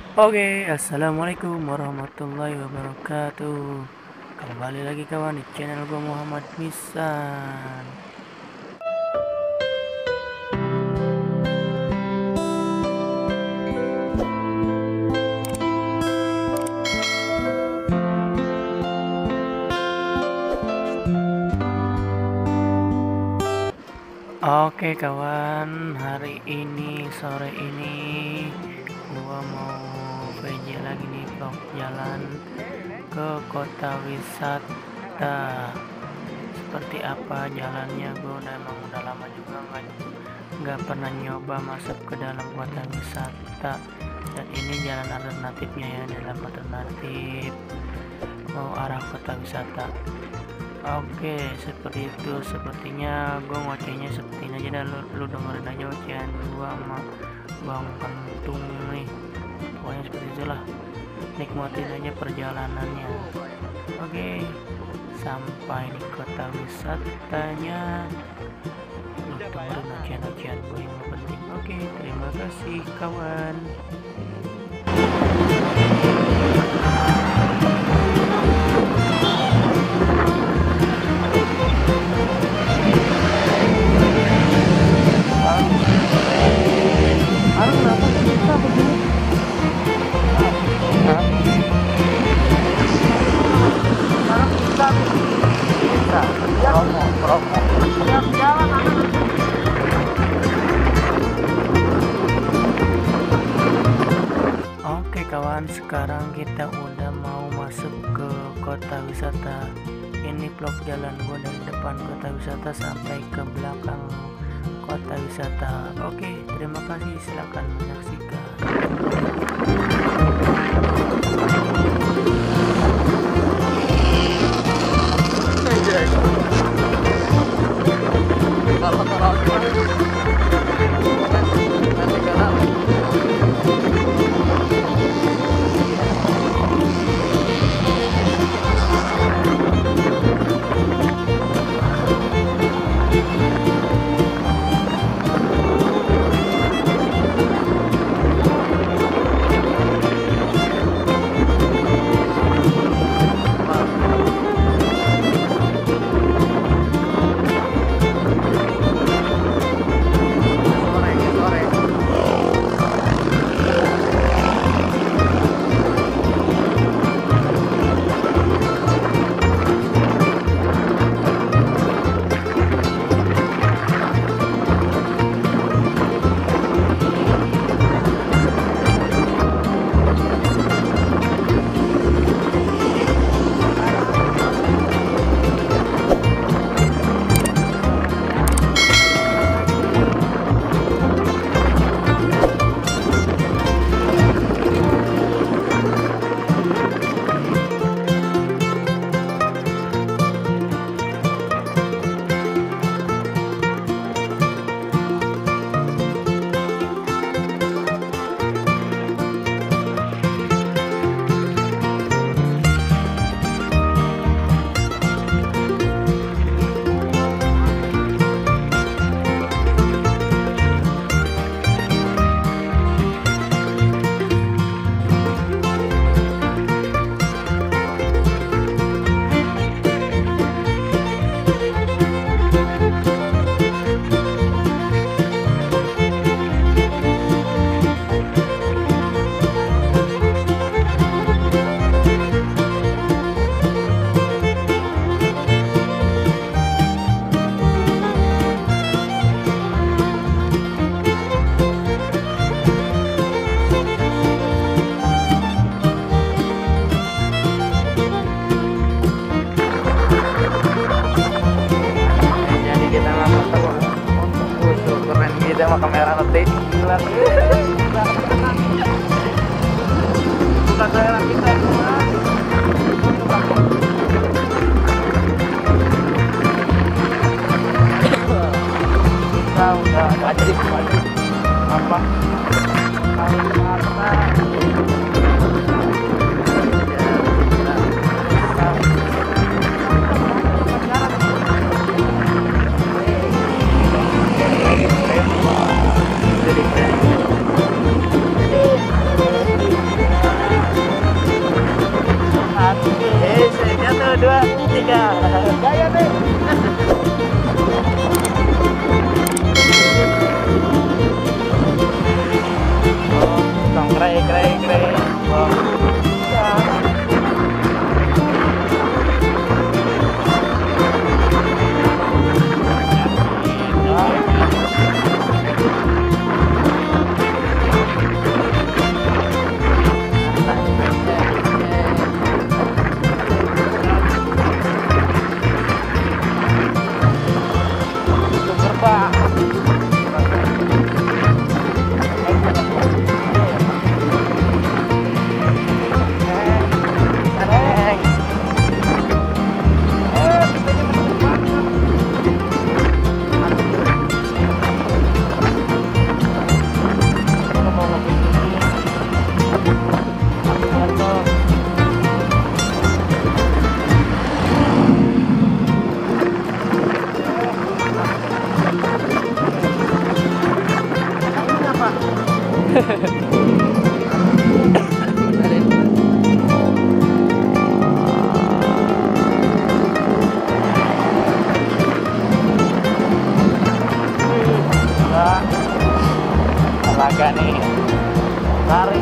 Oke, assalamualaikum warahmatullahi wabarakatuh. Kembali lagi kawan di channel gue Muhammad Misan. Oke kawan, hari ini sore ini gua mau VJ lagi nih vlog jalan ke kota wisata. Seperti apa jalannya, gue udah lama juga nggak pernah nyoba masuk ke dalam kota wisata, dan ini jalan alternatifnya ya, dalam alternatif mau arah kota wisata. Oke, seperti itu. Sepertinya gue ngocehnya seperti ini aja dah, lu dengerin aja ocehan gua sama Bang Kentung nih. Pokoknya seperti itulah, nikmatin aja perjalanannya. Oke, sampai di kota wisatanya lu dengerin ocehan gue yang penting. Oke, terima kasih kawan. Oke kawan, sekarang kita udah mau masuk ke kota wisata. Ini vlog jalan gue dari depan kota wisata sampai ke belakang kota wisata. Oke, terima kasih, silakan menyaksikan. Sama kamera nanti bukan daerah kita udah wajib apa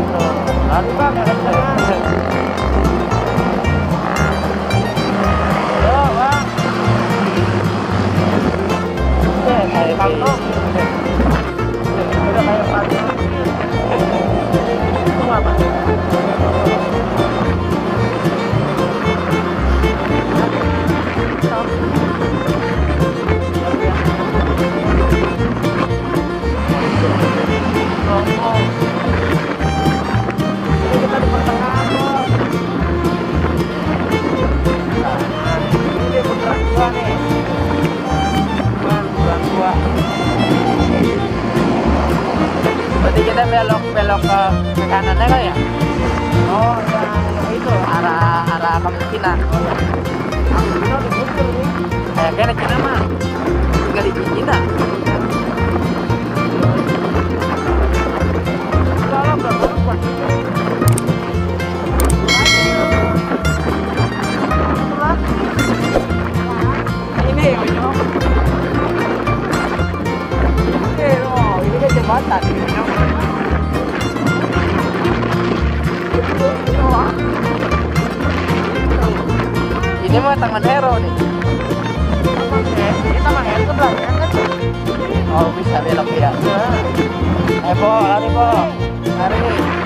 Lari bang, ada jalan. Yo bang. Kayak pantong. Udah kayak pantong. Itu apa? Berarti kita belok ke kanannya kali ya? Oh, yang itu arah kampung Cina. Kayaknya Cina mah tinggal di Cina. Ini kan jembatan. Ini mah Taman Hero nih. Ini Taman Hero sebelah kan? Oh bisa belok ya. Po, lari po, lari.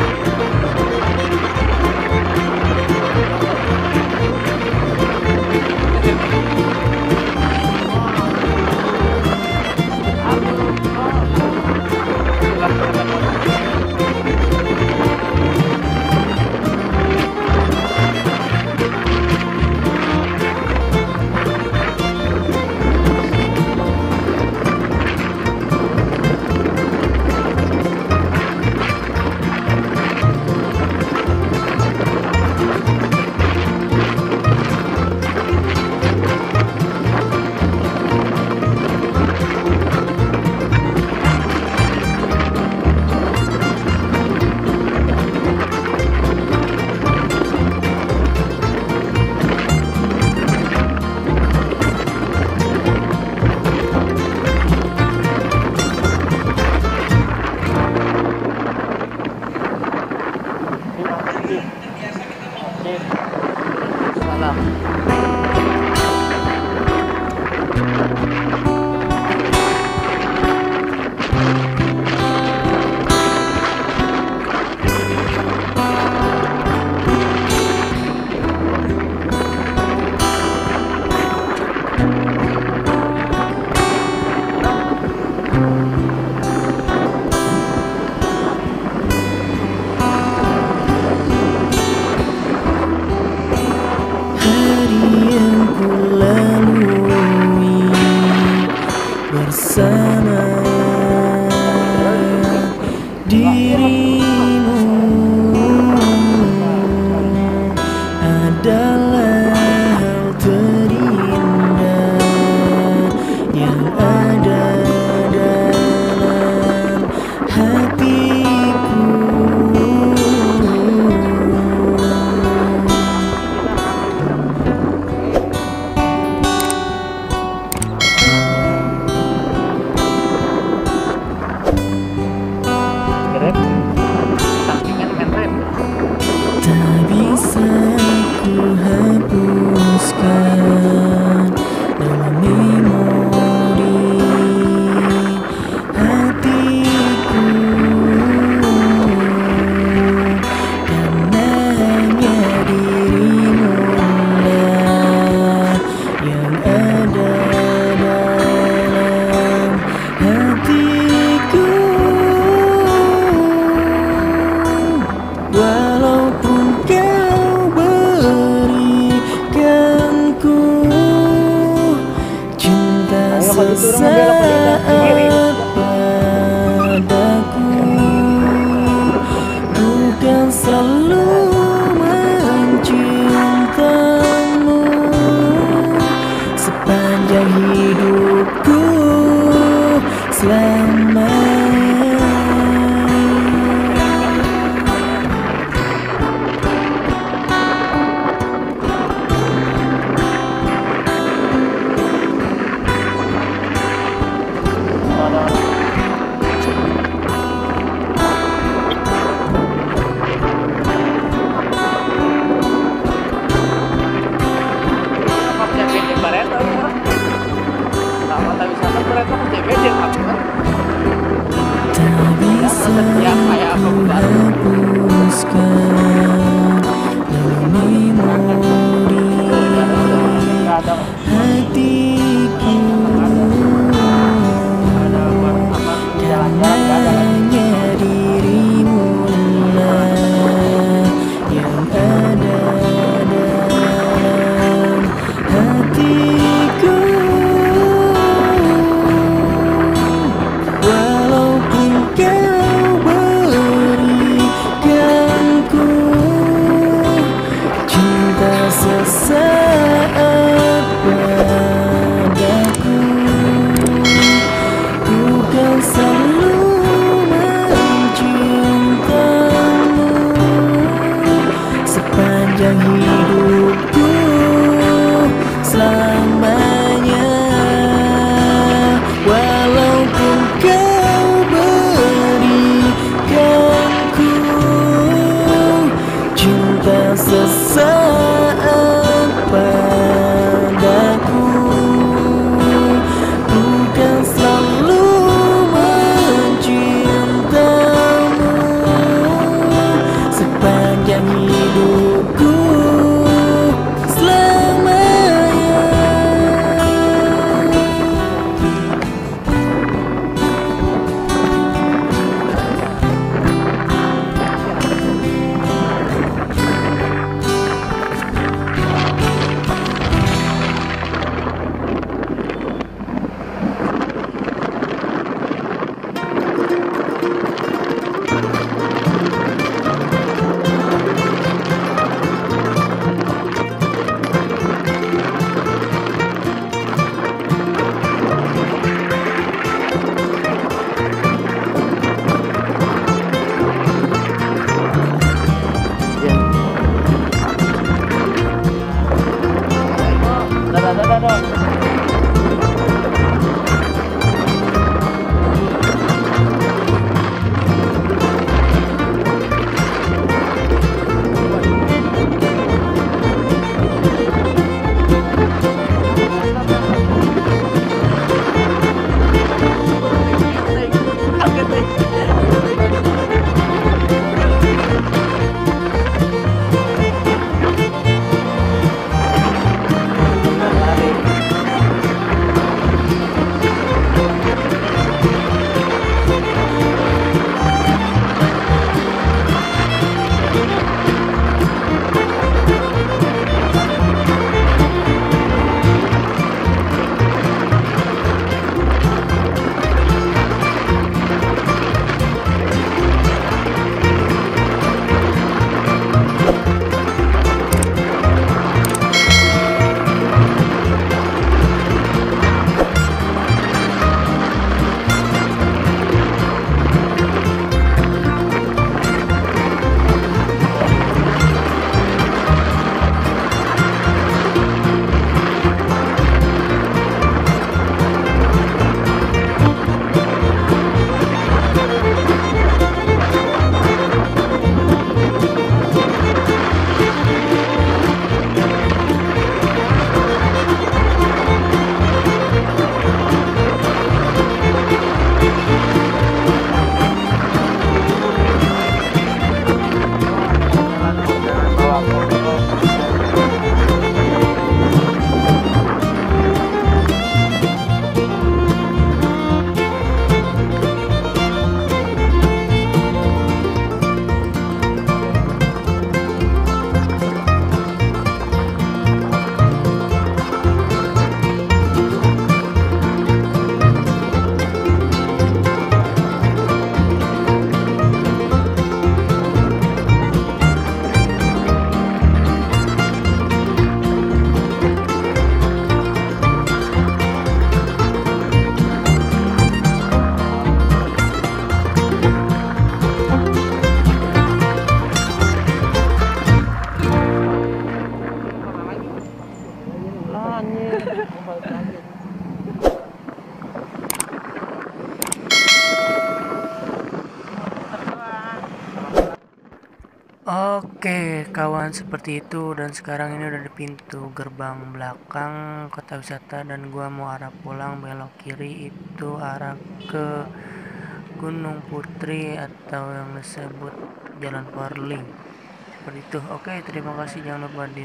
Bersama dirimu adalah hal terindah yang ada dalam hatiku. Tak bisa ku hapuskan dalam memori hatiku, karena hanya dirimu lah yang ada dalam hatiku. Walaupun kau berikanku cinta sesaat padaku, ku kan selalu mencintamu sepanjang hidupku selamanya. sepanjang hidupku selamanya. Oke kawan, seperti itu, dan sekarang ini udah di pintu gerbang belakang kota wisata dan gua mau arah pulang. Belok kiri itu arah ke Gunung Putri atau yang disebut Jalan Porling, seperti itu. Oke, terima kasih, jangan lupa di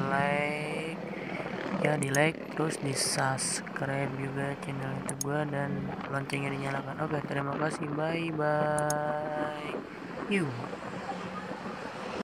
like ya, di like terus di subscribe juga channel YouTube gua dan loncengnya dinyalakan. Oke, terima kasih, bye bye, yuk.